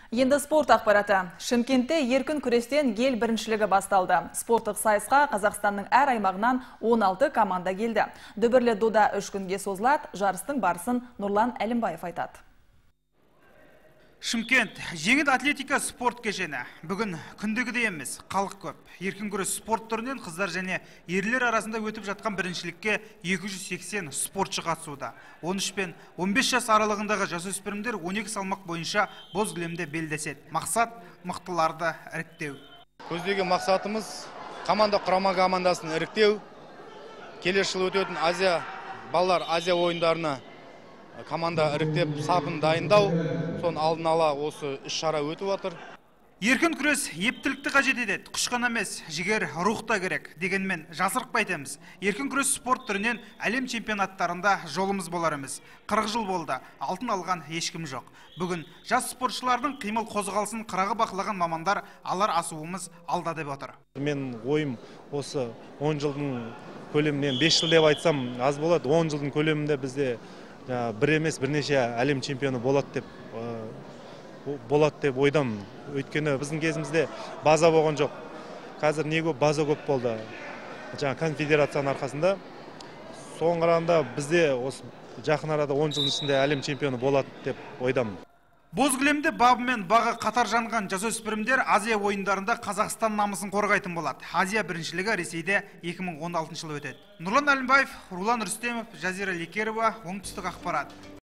Енді спорт ақпараты. Шымкентте еркін күрестен ел біріншілігі басталды. Спорттық сайысқа Қазақстанның әр аймағынан 16 команда келді. Дүбірлі дода 3 күнге созылады. Жарыстың барысын Нұрлан Әлімбаев айтады. Шымкент жеңіл атлетика спорт кешені. Бүгін күндегідей емес, халық көп. Еркін күрес спорт түрінен қыздар және ерлер арасында өтіп жатқан біріншілікке 280 спортшы қатысуда. 13 пен 15 жас аралығындағы жасөспірімдер 12 салмақ бойынша боз кілемде белдеседі. Мақсат мықтыларды іріктеу. Көздеген мақсатымыз команда құрама командасын іріктеу. Келесі жылы өтетін балалар Азия ойындарына команда іріктеп сапын дайындау, сон алдын ала осы іс-шара өтіп отыр. Еркін күрес ептілікті қажет етеді, күш қана емес, жігер, рух та керек. Дегенмен жасырықпай айтамыз. Еркін күрес спорт түрінен әлем чемпионаттарында жолымыз болар емес. 40 жыл болды, алтын алған ешкім жоқ. Бүгін жас спортшылардың қимыл қозғалысын қырағы бақылаған мамандар алар асуымыз алда деп отыр. Мен ойым осы 10 жылдың көлемінен 5 жыл деп айтсам аз болады. 10 жылдың көлемінде бізде бір емес бірнеше әлем чемпионы болады деп ойдам. Өйткені біздің кезімізде база болған жоқ. Қазір не көп, база көп болды. Конфедерацияның арқасында. Соған қарағанда бізде осы жақын арада 10 жылдың ішінде әлем чемпионы болады деп ойдам. Боз кілемде бабы мен бағы қатар жанған жасөспірімдер Азия ойындарында Қазақстан намысын қорғайтын болады. Азия біріншілігі Ресейде 2016 жылы өтеді. Нұрлан Әлімбаев, Рулан Рүстемов, Жазира Лекерова, Оңтүстік ақпарат.